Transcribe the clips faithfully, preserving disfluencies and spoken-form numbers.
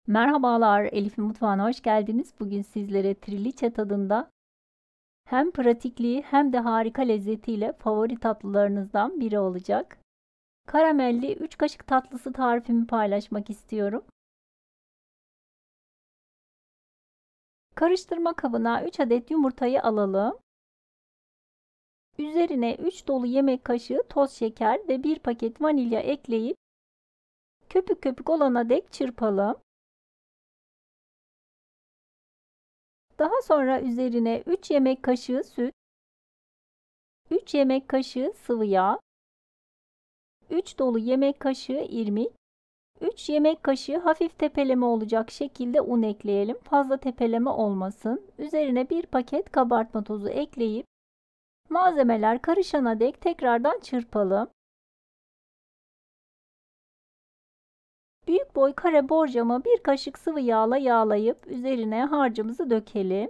Merhabalar, Elif'in mutfağına hoş geldiniz. Bugün sizlere trileçe tadında hem pratikliği hem de harika lezzetiyle favori tatlılarınızdan biri olacak. Karamelli üç kaşık tatlısı tarifimi paylaşmak istiyorum. Karıştırma kabına üç adet yumurtayı alalım. Üzerine üç dolu yemek kaşığı toz şeker ve bir paket vanilya ekleyip köpük köpük olana dek çırpalım. Daha sonra üzerine üç yemek kaşığı süt, üç yemek kaşığı sıvı yağ, üç dolu yemek kaşığı irmik, üç yemek kaşığı hafif tepeleme olacak şekilde un ekleyelim. Fazla tepeleme olmasın. Üzerine bir paket kabartma tozu ekleyip malzemeler karışana dek tekrardan çırpalım. Büyük boy kare borcamı bir kaşık sıvı yağla yağlayıp üzerine harcımızı dökelim.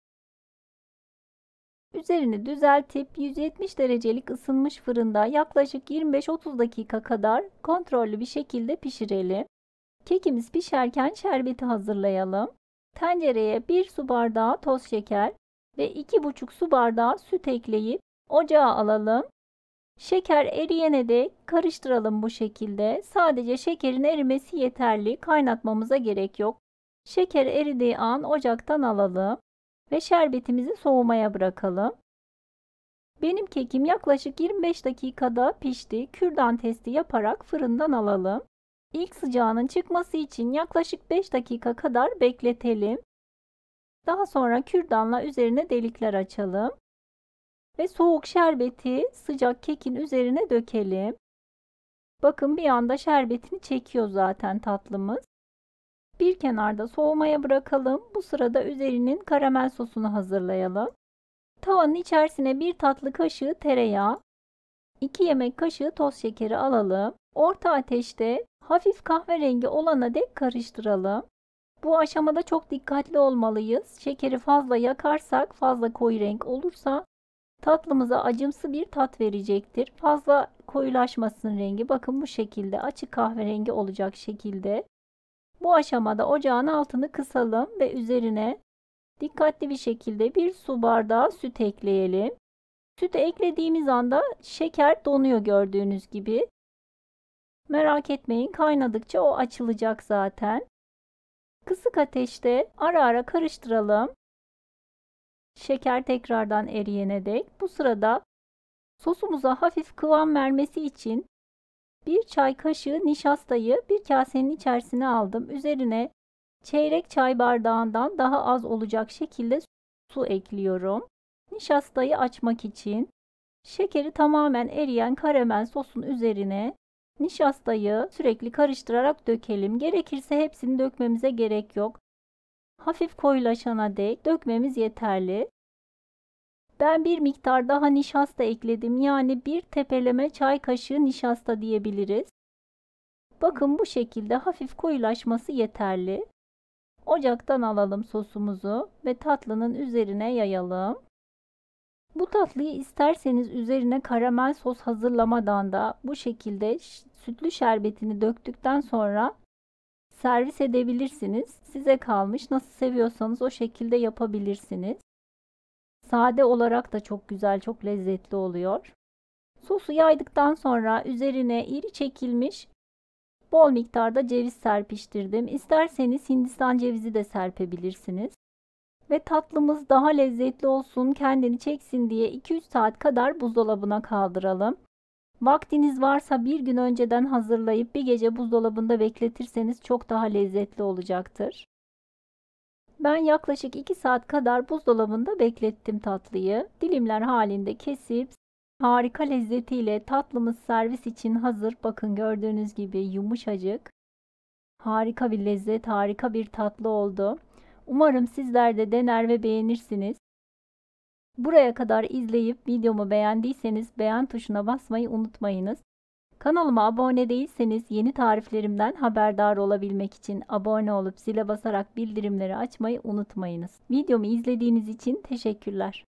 Üzerini düzeltip yüz yetmiş derecelik ısınmış fırında yaklaşık yirmi beş otuz dakika kadar kontrollü bir şekilde pişirelim. Kekimiz pişerken şerbeti hazırlayalım. Tencereye bir su bardağı toz şeker ve iki buçuk su bardağı süt ekleyip ocağa alalım. Şeker eriyene dek karıştıralım bu şekilde. Sadece şekerin erimesi yeterli. Kaynatmamıza gerek yok. Şeker eridiği an ocaktan alalım ve şerbetimizi soğumaya bırakalım. Benim kekim yaklaşık yirmi beş dakikada pişti. Kürdan testi yaparak fırından alalım. İlk sıcağının çıkması için yaklaşık beş dakika kadar bekletelim. Daha sonra kürdanla üzerine delikler açalım. Ve soğuk şerbeti sıcak kekin üzerine dökelim. Bakın bir anda şerbetini çekiyor zaten tatlımız. Bir kenarda soğumaya bırakalım. Bu sırada üzerinin karamel sosunu hazırlayalım. Tavanın içerisine bir tatlı kaşığı tereyağı, iki yemek kaşığı toz şekeri alalım. Orta ateşte hafif kahverengi olana dek karıştıralım. Bu aşamada çok dikkatli olmalıyız. Şekeri fazla yakarsak, fazla koyu renk olursa tatlımıza acımsı bir tat verecektir. Fazla koyulaşmasın rengi. Bakın bu şekilde açık kahverengi olacak şekilde. Bu aşamada ocağın altını kısalım ve üzerine dikkatli bir şekilde bir su bardağı süt ekleyelim. Sütü eklediğimiz anda şeker donuyor gördüğünüz gibi. Merak etmeyin, kaynadıkça o açılacak zaten. Kısık ateşte ara ara karıştıralım. Şeker tekrardan eriyene dek. Bu sırada sosumuza hafif kıvam vermesi için bir çay kaşığı nişastayı bir kasenin içerisine aldım. Üzerine çeyrek çay bardağından daha az olacak şekilde su ekliyorum. Nişastayı açmak için şekeri tamamen eriyen karamel sosun üzerine nişastayı sürekli karıştırarak dökelim. Gerekirse hepsini dökmemize gerek yok. Hafif koyulaşana dek dökmemiz yeterli. Ben bir miktar daha nişasta ekledim. Yani bir tepeleme çay kaşığı nişasta diyebiliriz. Bakın bu şekilde hafif koyulaşması yeterli. Ocaktan alalım sosumuzu ve tatlının üzerine yayalım. Bu tatlıyı isterseniz üzerine karamel sos hazırlamadan da bu şekilde sütlü şerbetini döktükten sonra servis edebilirsiniz. Size kalmış. Nasıl seviyorsanız o şekilde yapabilirsiniz. Sade olarak da çok güzel, çok lezzetli oluyor. Sosu yaydıktan sonra üzerine iri çekilmiş bol miktarda ceviz serpiştirdim. İsterseniz Hindistan cevizi de serpebilirsiniz. Ve tatlımız daha lezzetli olsun, kendini çeksin diye iki üç saat kadar buzdolabına kaldıralım. Vaktiniz varsa bir gün önceden hazırlayıp bir gece buzdolabında bekletirseniz çok daha lezzetli olacaktır. Ben yaklaşık iki saat kadar buzdolabında beklettim tatlıyı. Dilimler halinde kesip harika lezzetiyle tatlımız servis için hazır. Bakın gördüğünüz gibi yumuşacık. Harika bir lezzet, harika bir tatlı oldu. Umarım sizler de dener ve beğenirsiniz. Buraya kadar izleyip videomu beğendiyseniz beğen tuşuna basmayı unutmayınız. Kanalıma abone değilseniz yeni tariflerimden haberdar olabilmek için abone olup zile basarak bildirimleri açmayı unutmayınız. Videomu izlediğiniz için teşekkürler.